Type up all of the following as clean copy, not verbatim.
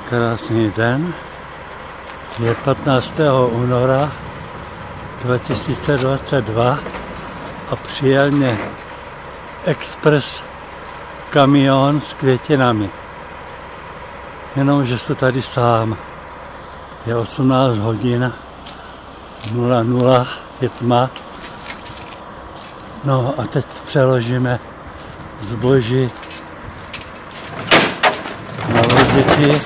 Krásný den. Je 15. února 2022 a přijel mě express kamion s květinami. Jenomže jsem tady sám. Je 18 hodin 00, je tma. No a teď přeložíme zboží na vozíky.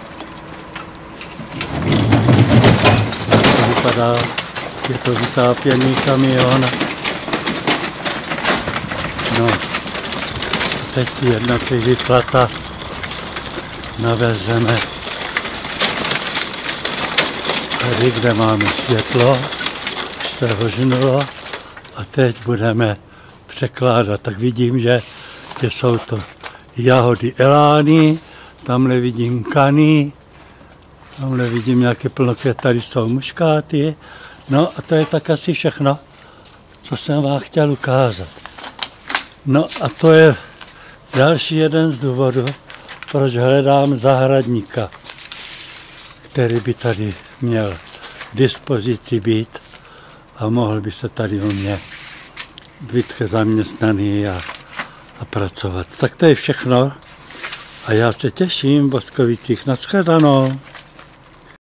To vypadá, je to vytápěný kamion. No, a teď ty jednotlivý plata navezeme tady, kde máme světlo, už se hožnulo a teď budeme překládat. Tak vidím, že jsou to jahody elány, tamhle vidím kany, tamhle vidím nějaké plnokvět, tady jsou muškáty. No a to je tak asi všechno, co jsem vám chtěl ukázat. No a to je další jeden z důvodů, proč hledám zahradníka, který by tady měl k dispozici být a mohl by se tady u mě být zaměstnaný a pracovat. Tak to je všechno a já se těším v Boskovicích. Nashledanou.